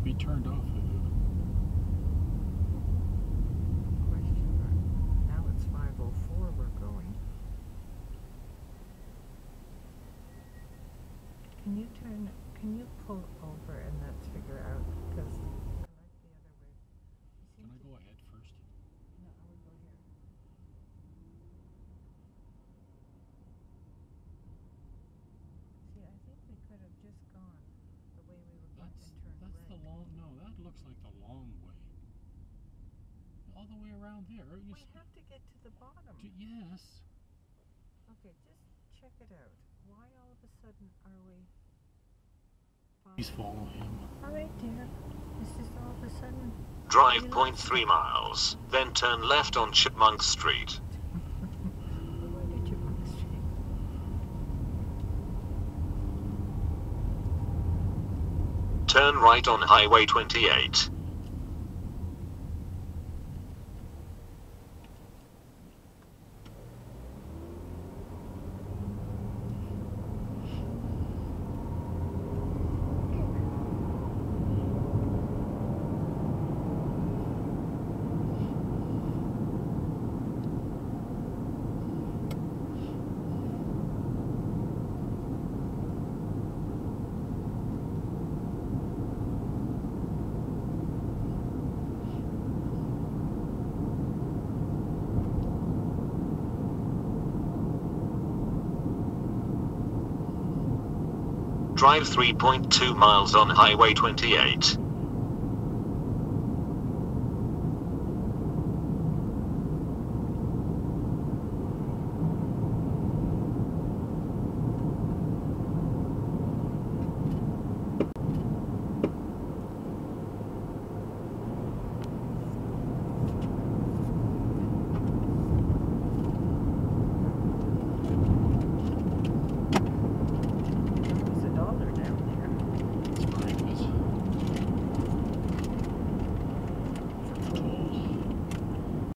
We turned off it. Question mark. Now it's 5:04. We're going. Can you pull over and let's figure out, because I like the other way. Can I go ahead first? No, I would go here. See, I think we could have just gone the way we were going and turned That's right. the long, no, that looks like the long way. All the way around there. We have to get to the bottom. Yes. Okay, just check it out. Why all of a sudden are we... Please follow him. Alright, dear. This is all of a sudden... Drive 0.3 miles, then turn left on Chipmunk Street. We're going to Chipmunk Street. Turn right on Highway 28. Drive 3.2 miles on Highway 28.